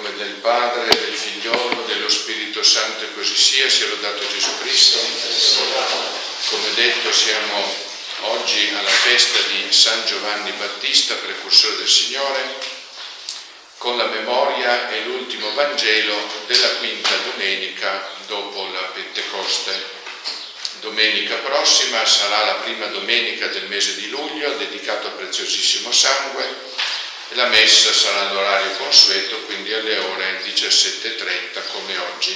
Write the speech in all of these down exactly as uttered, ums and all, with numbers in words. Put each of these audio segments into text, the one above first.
nome del Padre, del Figliolo, dello Spirito Santo e così sia, sia lodato Gesù Cristo. Come detto, siamo oggi alla festa di San Giovanni Battista, precursore del Signore, con la memoria e l'ultimo Vangelo della quinta domenica dopo la Pentecoste. Domenica prossima sarà la prima domenica del mese di luglio, dedicato al preziosissimo sangue, e la messa sarà all'orario consueto, quindi alle ore diciassette e trenta come oggi.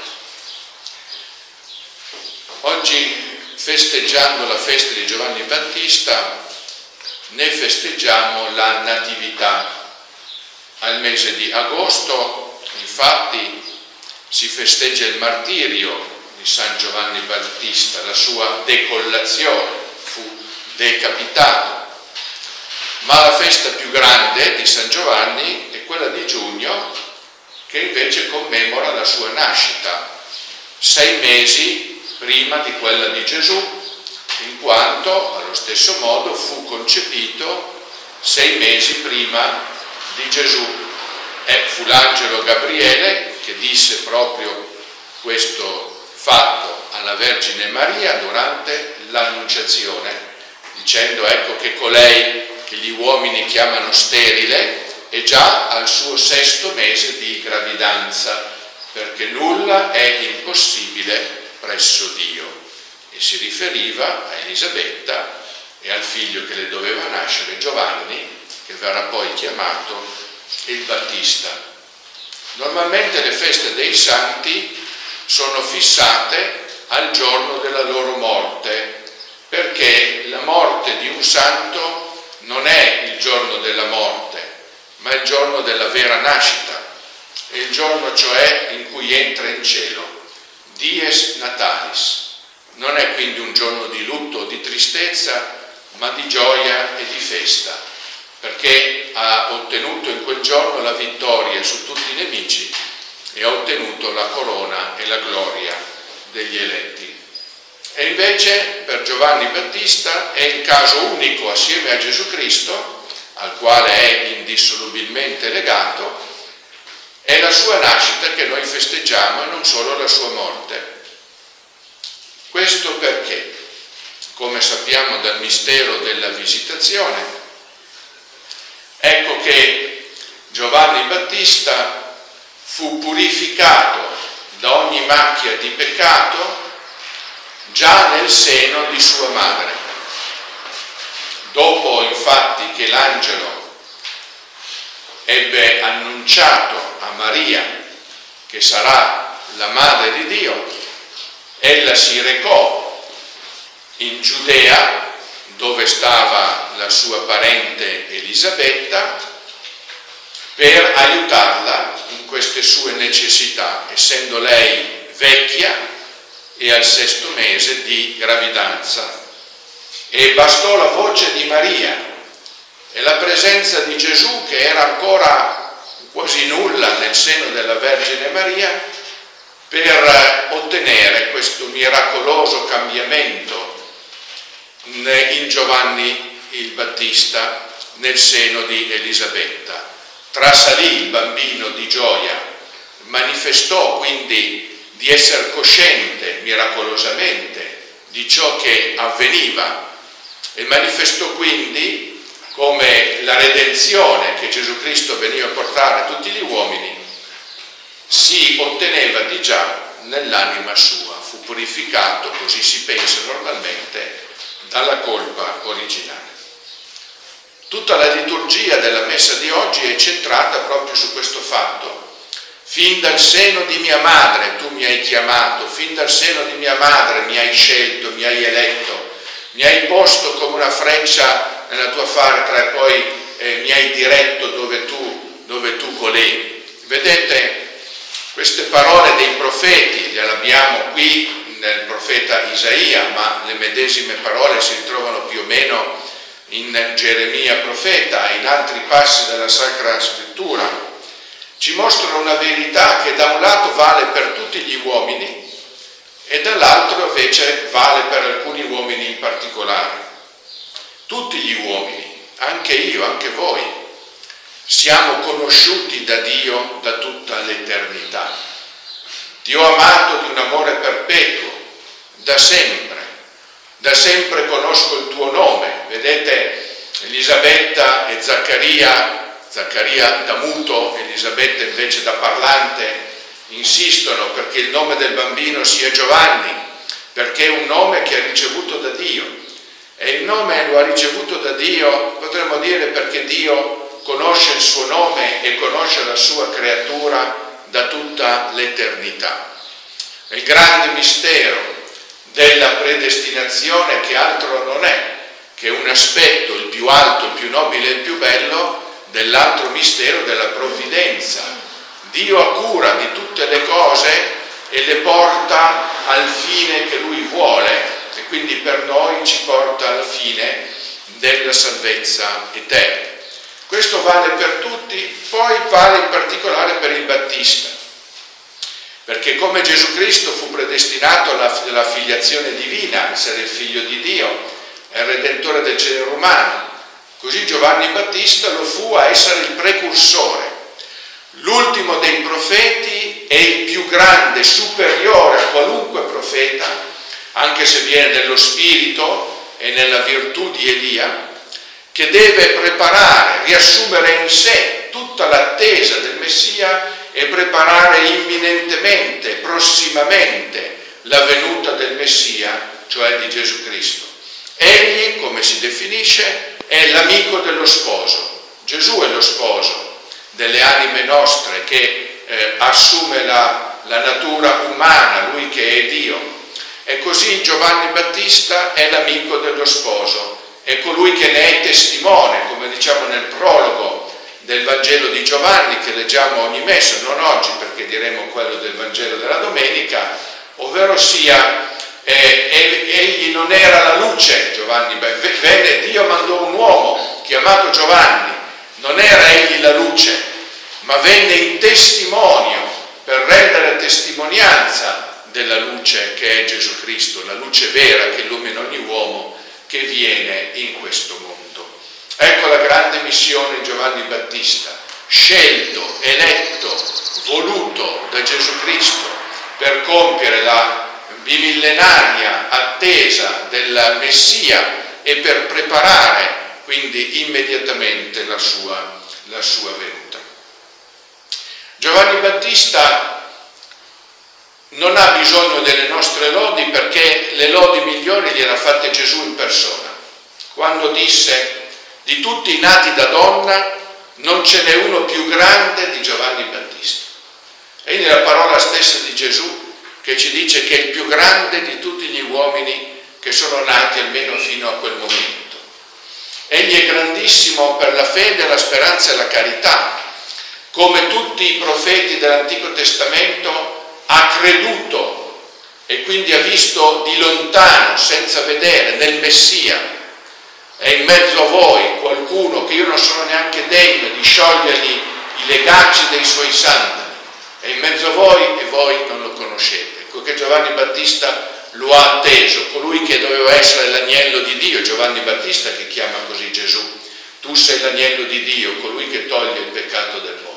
Oggi, festeggiando la festa di Giovanni Battista, ne festeggiamo la Natività. Al mese di agosto, infatti, si festeggia il martirio di San Giovanni Battista, la sua decollazione, fu decapitato. Ma la festa più grande di San Giovanni è quella di giugno, che invece commemora la sua nascita, sei mesi prima di quella di Gesù, in quanto allo stesso modo fu concepito sei mesi prima di Gesù. E fu l'angelo Gabriele che disse proprio questo fatto alla Vergine Maria durante l'Annunciazione, dicendo: ecco che colei che gli uomini chiamano sterile è già al suo sesto mese di gravidanza, perché nulla è impossibile presso Dio. E si riferiva a Elisabetta e al figlio che le doveva nascere, Giovanni, che verrà poi chiamato il Battista. Normalmente le feste dei santi sono fissate al giorno della loro morte, perché la morte di un santo non è il giorno della morte, ma il giorno della vera nascita, è il giorno cioè in cui entra in cielo, dies natalis. Non è quindi un giorno di lutto o di tristezza, ma di gioia e di festa, perché ha ottenuto in quel giorno la vittoria su tutti i nemici e ha ottenuto la corona e la gloria degli eletti. E invece per Giovanni Battista è il caso unico assieme a Gesù Cristo, al quale è indissolubilmente legato, è la sua nascita che noi festeggiamo e non solo la sua morte. Questo perché, come sappiamo dal mistero della visitazione, ecco che Giovanni Battista fu purificato da ogni macchia di peccato già nel seno di sua madre. Dopo infatti che l'angelo ebbe annunciato a Maria che sarà la madre di Dio, ella si recò in Giudea, dove stava la sua parente Elisabetta, per aiutarla in queste sue necessità, essendo lei vecchia e al sesto mese di gravidanza. E bastò la voce di Maria e la presenza di Gesù, che era ancora quasi nulla nel seno della Vergine Maria, per ottenere questo miracoloso cambiamento in Giovanni il Battista nel seno di Elisabetta. Trasalì il bambino di gioia, manifestò quindi di essere cosciente miracolosamente di ciò che avveniva e manifestò quindi come la redenzione che Gesù Cristo veniva a portare a tutti gli uomini si otteneva di già nell'anima sua. Fu purificato, così si pensa normalmente, dalla colpa originale. Tutta la liturgia della messa di oggi è centrata proprio su questo fatto. Fin dal seno di mia madre tu mi hai chiamato, fin dal seno di mia madre mi hai scelto, mi hai eletto, mi hai posto come una freccia nella tua farca e poi eh, mi hai diretto dove tu, dove tu volevi. Vedete, queste parole dei profeti le abbiamo qui nel profeta Isaia, ma le medesime parole si ritrovano più o meno in Geremia profeta e in altri passi della Sacra Scrittura. Ci mostrano una verità che da un lato vale per tutti gli uomini e dall'altro invece vale per alcuni uomini in particolare. Tutti gli uomini, anche io, anche voi, siamo conosciuti da Dio da tutta l'eternità. Ti ho amato di un amore perpetuo, da sempre, da sempre conosco il tuo nome. Vedete, Elisabetta e Zaccaria, Zaccaria da muto, Elisabetta invece da parlante, insistono perché il nome del bambino sia Giovanni, perché è un nome che ha ricevuto da Dio. E il nome lo ha ricevuto da Dio, potremmo dire, perché Dio conosce il suo nome e conosce la sua creatura da tutta l'eternità. Il grande mistero della predestinazione, che altro non è che un aspetto, il più alto, il più nobile e il più bello, dell'altro mistero della provvidenza. Dio ha cura di tutte le cose e le porta al fine che Lui vuole, e quindi per noi ci porta al fine della salvezza eterna. Questo vale per tutti, poi vale in particolare per il Battista, perché come Gesù Cristo fu predestinato alla, alla filiazione divina, essere il figlio di Dio, è il Redentore del genere umano, così Giovanni Battista lo fu a essere il precursore, l'ultimo dei profeti e il più grande, superiore a qualunque profeta, anche se viene nello spirito e nella virtù di Elia, che deve preparare, riassumere in sé tutta l'attesa del Messia e preparare imminentemente, prossimamente, la venuta del Messia, cioè di Gesù Cristo. Egli, come si definisce, è l'amico dello sposo. Gesù è lo sposo delle anime nostre, che eh, assume la, la natura umana, Lui che è Dio. E così Giovanni Battista è l'amico dello sposo, è colui che ne è testimone, come diciamo nel prologo del Vangelo di Giovanni, che leggiamo ogni messa, non oggi perché diremo quello del Vangelo della domenica, ovvero sia, eh, egli non era la luce, Giovanni, venne, Dio mandò un uomo chiamato Giovanni, non era egli la luce, ma venne in testimonio per rendere testimonianza della luce che è Gesù Cristo, la luce vera che illumina ogni uomo che viene in questo mondo. Ecco la grande missione di Giovanni Battista, scelto, eletto, voluto da Gesù Cristo per compiere la bimillenaria attesa del Messia e per preparare quindi immediatamente la sua, la sua venuta. Giovanni Battista non ha bisogno delle nostre lodi, perché le lodi migliori gliele ha fatte Gesù in persona, quando disse: di tutti i nati da donna non ce n'è uno più grande di Giovanni Battista. Egli è la parola stessa di Gesù che ci dice che è il più grande di tutti gli uomini che sono nati almeno fino a quel momento. Egli è grandissimo per la fede, la speranza e la carità. Come tutti i profeti dell'Antico Testamento ha creduto e quindi ha visto di lontano, senza vedere, nel Messia. È in mezzo a voi qualcuno che io non sono neanche degno di sciogliergli i legacci dei suoi sandali. È in mezzo a voi e voi non lo conoscete. Ecco che Giovanni Battista lo ha atteso, colui che doveva essere l'agnello di Dio, Giovanni Battista che chiama così Gesù. Tu sei l'agnello di Dio, colui che toglie il peccato del mondo.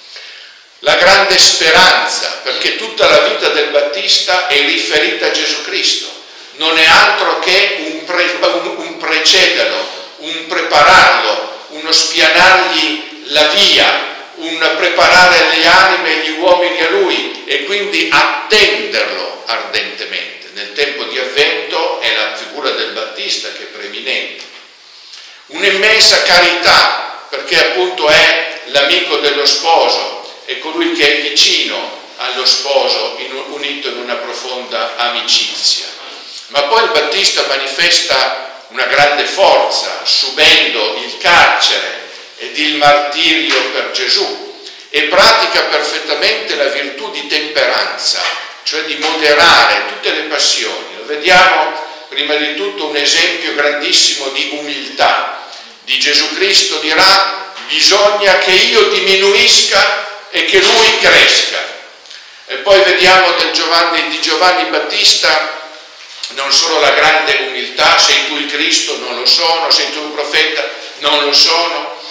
La grande speranza, perché tutta la vita del Battista è riferita a Gesù Cristo, non è altro che un, pre, un, un precederlo, un prepararlo, uno spianargli la via, un preparare le anime e gli uomini a Lui e quindi attenderlo ardentemente. Nel tempo di Avvento è la figura del Battista che è preeminente. Un'immensa carità, perché appunto è l'amico dello sposo, è colui che è vicino allo sposo, in, unito in una profonda amicizia. Ma poi il Battista manifesta una grande forza, subendo il carcere ed il martirio per Gesù, e pratica perfettamente la virtù di temperanza, cioè di moderare tutte le passioni. Lo vediamo prima di tutto un esempio grandissimo di umiltà. Di Gesù Cristo dirà: bisogna che io diminuisca e che Lui cresca. E poi vediamo del Giovanni, di Giovanni Battista non solo la grande umiltà: sei tu il Cristo? Non lo sono. Sei tu un profeta? Non lo sono.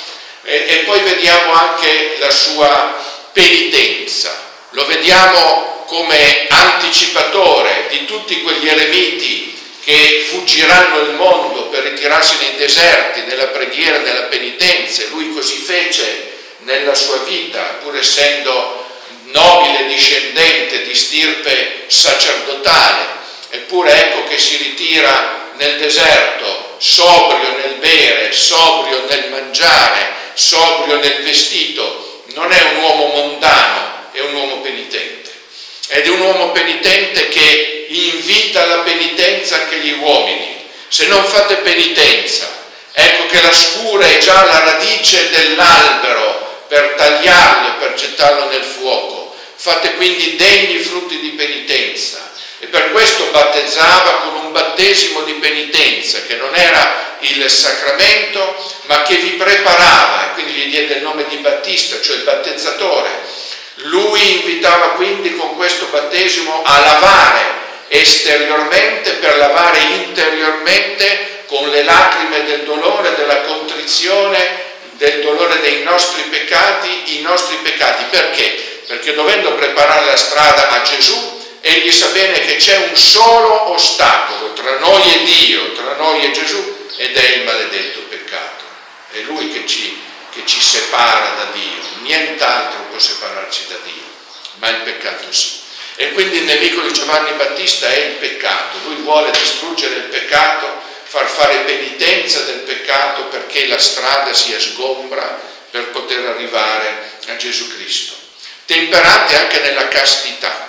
E, e poi vediamo anche la sua penitenza, lo vediamo come anticipatore di tutti quegli eremiti che fuggiranno il mondo per ritirarsi nei deserti, nella preghiera, nella penitenza. Lui così fece nella sua vita, pur essendo nobile discendente di stirpe sacerdotale, eppure ecco che si ritira nel deserto, sobrio nel bere, sobrio nel mangiare, sobrio nel vestito. Non è un uomo mondano, è un uomo penitente. Ed è un uomo penitente che invita alla penitenza anche gli uomini. Se non fate penitenza, ecco che la scura è già la radice dell'albero per tagliarlo e per gettarlo nel fuoco. Fate quindi degni frutti di penitenza. E per questo battezzava con un battesimo di penitenza, che non era il sacramento, ma che vi preparava, e quindi gli diede il nome di Battista, cioè il battezzatore. Lui invitava quindi con questo battesimo a lavare esteriormente per lavare interiormente con le lacrime del dolore, della contrizione, del dolore dei nostri peccati, i nostri peccati. Perché? Perché dovendo preparare la strada a Gesù, egli sa bene che c'è un solo ostacolo tra noi e Dio, tra noi e Gesù, ed è il maledetto peccato. È Lui che ci, che ci separa da Dio, nient'altro può separarci da Dio, ma il peccato sì. E quindi il nemico di Giovanni Battista è il peccato. Lui vuole distruggere il peccato, far fare penitenza del peccato perché la strada sia sgombra per poter arrivare a Gesù Cristo. Temperante anche nella castità.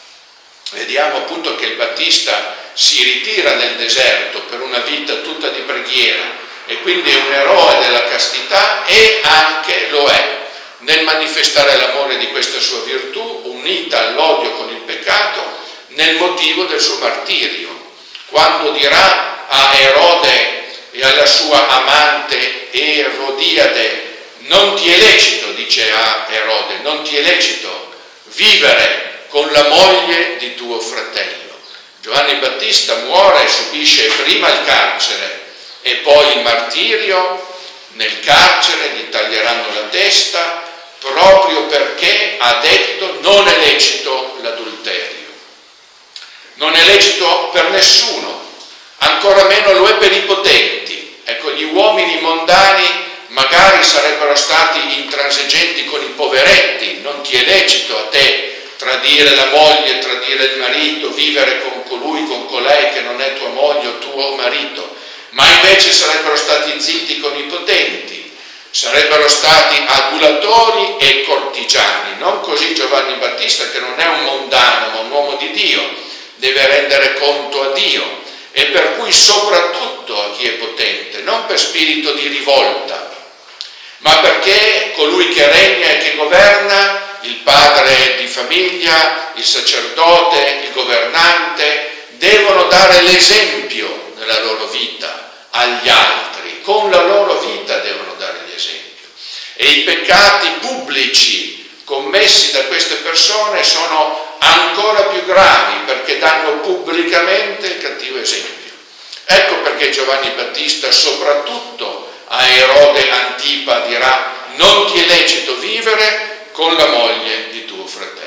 Vediamo appunto che il Battista si ritira nel deserto per una vita tutta di preghiera e quindi è un eroe della castità, e anche lo è nel manifestare l'amore di questa sua virtù, unita all'odio con il peccato, nel motivo del suo martirio. Quando dirà a Erode e alla sua amante Erodiade: non ti è lecito, dice a Erode, non ti è lecito vivere con la moglie di tuo fratello. Giovanni Battista muore e subisce prima il carcere e poi il martirio. Nel carcere gli taglieranno la testa proprio perché ha detto: non è lecito l'adulterio. Non è lecito per nessuno, ancora meno lo è per i potenti. Ecco, gli uomini mondani magari sarebbero stati intransigenti con i poveretti: non ti è lecito a te tradire la moglie, tradire il marito, vivere con colui, con colei che non è tua moglie o tuo marito. Ma invece sarebbero stati zitti con i potenti, sarebbero stati adulatori e cortigiani. Non così Giovanni Battista, che non è un mondano ma un uomo di Dio, deve rendere conto a Dio, e per cui soprattutto a chi è potente, non per spirito di rivolta, ma perché colui che regna e che governa, il padre di famiglia, il sacerdote, il governante, devono dare l'esempio nella loro vita agli altri, con la loro vita devono dare l'esempio. E i peccati pubblici commessi da queste persone sono ancora più gravi, perché danno pubblicamente il cattivo esempio. Ecco perché Giovanni Battista soprattutto a Erode Antipa dirà: non ti è lecito vivere con la moglie di tuo fratello.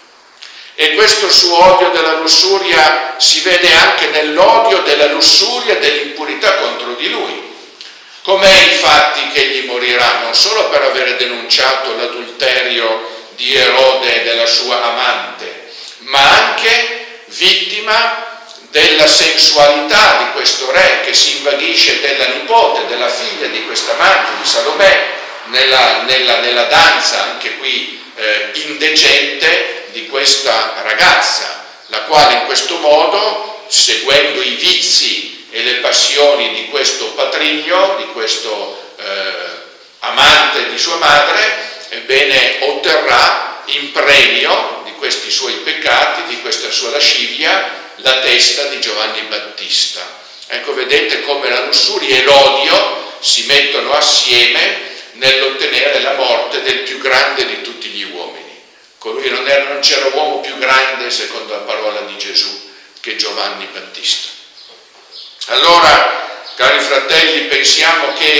E questo suo odio della lussuria si vede anche nell'odio della lussuria e dell'impurità contro di lui. Com'è infatti che egli morirà? Non solo per avere denunciato l'adulterio di Erode e della sua amante, ma anche vittima della sensualità di questo re, che si invaghisce della nipote, della figlia di questa amante, di Salomè, nella, nella, nella danza, anche qui eh, indecente, di questa ragazza, la quale in questo modo, seguendo i vizi e le passioni di questo patrigno, di questo eh, amante di sua madre, ebbene otterrà in premio di questi suoi peccati, di questa sua lascivia, la testa di Giovanni Battista. Ecco, vedete come la lussuria e l'odio si mettono assieme nell'ottenere la morte del più grande di tutti gli uomini. Colui non, era, non c'era uomo più grande, secondo la parola di Gesù, che Giovanni Battista. Allora, cari fratelli, pensiamo che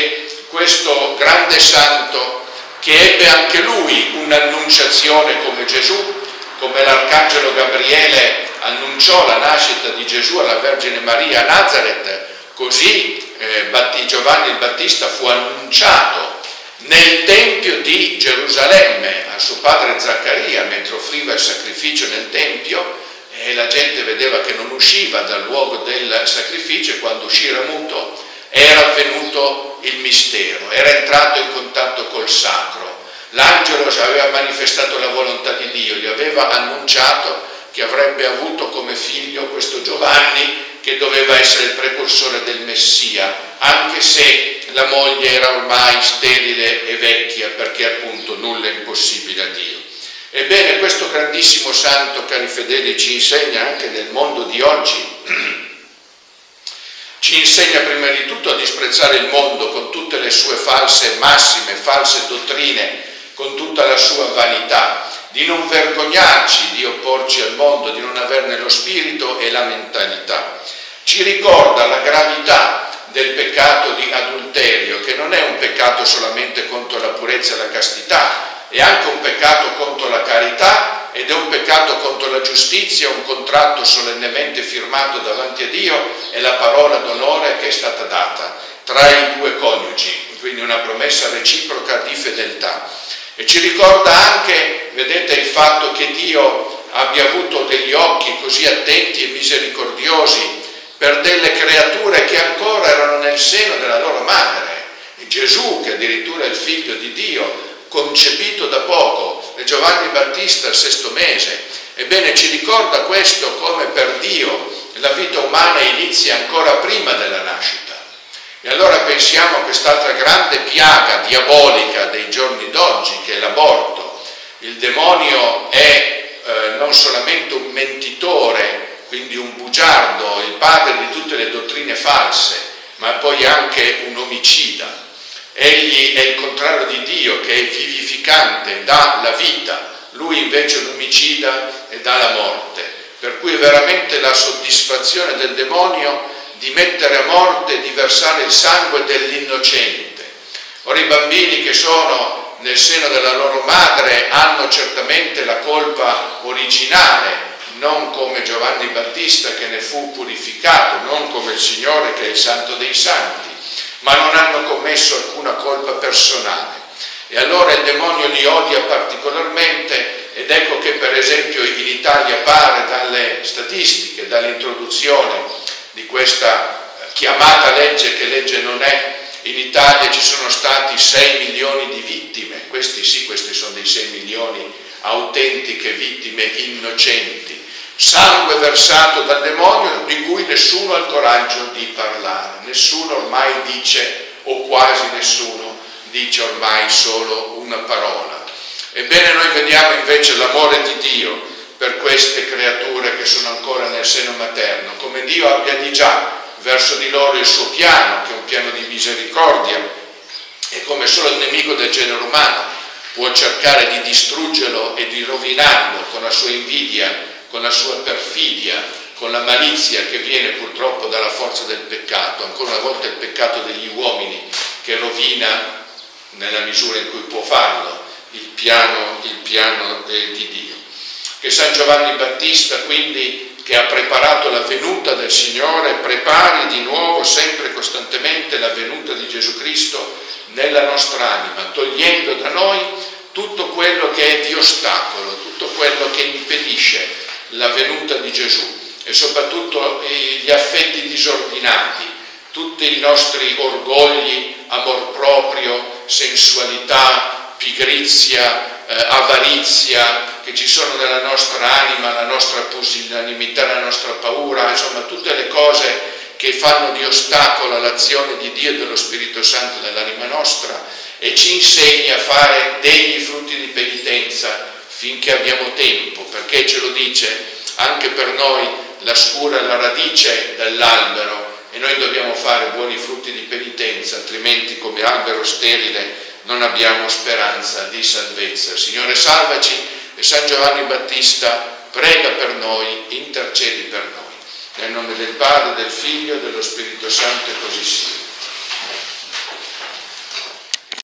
questo grande santo che ebbe anche lui un'annunciazione come Gesù, come l'Arcangelo Gabriele annunciò la nascita di Gesù alla Vergine Maria a Nazareth, così eh, Giovanni il Battista fu annunciato nel Tempio di Gerusalemme a suo padre Zaccaria, mentre offriva il sacrificio nel Tempio, e la gente vedeva che non usciva dal luogo del sacrificio, e quando uscì muto era avvenuto il mistero, era entrato in contatto col sacro. L'angelo aveva manifestato la volontà di Dio, gli aveva annunciato che avrebbe avuto come figlio questo Giovanni, che doveva essere il precursore del Messia, anche se la moglie era ormai sterile e vecchia, perché appunto nulla è impossibile a Dio. Ebbene, questo grandissimo santo, cari fedeli, ci insegna anche nel mondo di oggi, ci insegna prima di tutto a disprezzare il mondo con tutte le sue false massime, false dottrine, con tutta la sua vanità, di non vergognarci di opporci al mondo, di non averne lo spirito e la mentalità. Ci ricorda la gravità del peccato di adulterio, che non è un peccato solamente contro la purezza e la castità, è anche un peccato contro la carità ed è un peccato contro la giustizia, un contratto solennemente firmato davanti a Dio e la parola d'onore che è stata data tra i due coniugi, quindi una promessa reciproca di fedeltà. E ci ricorda anche, vedete, il fatto che Dio abbia avuto degli occhi così attenti e misericordiosi per delle creature che ancora erano nel seno della loro madre. E Gesù, che addirittura è il figlio di Dio, concepito da poco, e Giovanni Battista al sesto mese. Ebbene, ci ricorda questo, come per Dio la vita umana inizia ancora prima della nascita. E allora pensiamo a quest'altra grande piaga diabolica dei giorni d'oggi, che è l'aborto. Il demonio è eh, non solamente un mentitore, quindi un bugiardo, il padre di tutte le dottrine false, ma poi anche un omicida. Egli è il contrario di Dio, che è vivificante, dà la vita, lui invece è un omicida e dà la morte. Per cui è veramente la soddisfazione del demonio di mettere a morte e di versare il sangue dell'innocente. Ora, i bambini che sono nel seno della loro madre hanno certamente la colpa originale, non come Giovanni Battista che ne fu purificato, non come il Signore che è il Santo dei Santi, ma non hanno commesso alcuna colpa personale. E allora il demonio li odia particolarmente, ed ecco che per esempio in Italia pare dalle statistiche, dall'introduzione di questa chiamata legge, che legge non è, in Italia ci sono stati sei milioni di vittime, questi sì, questi sono dei sei milioni autentiche vittime innocenti, sangue versato dal demonio di cui nessuno ha il coraggio di parlare, nessuno ormai dice, o quasi nessuno dice ormai solo una parola. Ebbene, noi vediamo invece l'amore di Dio per queste creature che sono ancora nel seno materno, come Dio abbia di già verso di loro il suo piano, che è un piano di misericordia, e come solo il nemico del genere umano può cercare di distruggerlo e di rovinarlo con la sua invidia, con la sua perfidia, con la malizia che viene purtroppo dalla forza del peccato, ancora una volta il peccato degli uomini che rovina, nella misura in cui può farlo, il piano, il piano eh, di Dio. Che San Giovanni Battista, quindi, che ha preparato la venuta del Signore, prepari di nuovo sempre costantemente la venuta di Gesù Cristo nella nostra anima, togliendo da noi tutto quello che è di ostacolo, tutto quello che impedisce la venuta di Gesù, e soprattutto gli affetti disordinati, tutti i nostri orgogli, amor proprio, sensualità, pigrizia, eh, avarizia che ci sono nella nostra anima, la nostra pusilanimità, la nostra paura, insomma tutte le cose che fanno di ostacolo all'azione di Dio e dello Spirito Santo nell'anima nostra, e ci insegna a fare degli frutti di penitenza finché abbiamo tempo, perché ce lo dice, anche per noi la scura è la radice dell'albero, e noi dobbiamo fare buoni frutti di penitenza, altrimenti come albero sterile non abbiamo speranza di salvezza. Signore, salvaci, e San Giovanni Battista prega per noi, intercedi per noi. Nel nome del Padre, del Figlio e dello Spirito Santo, e così sia.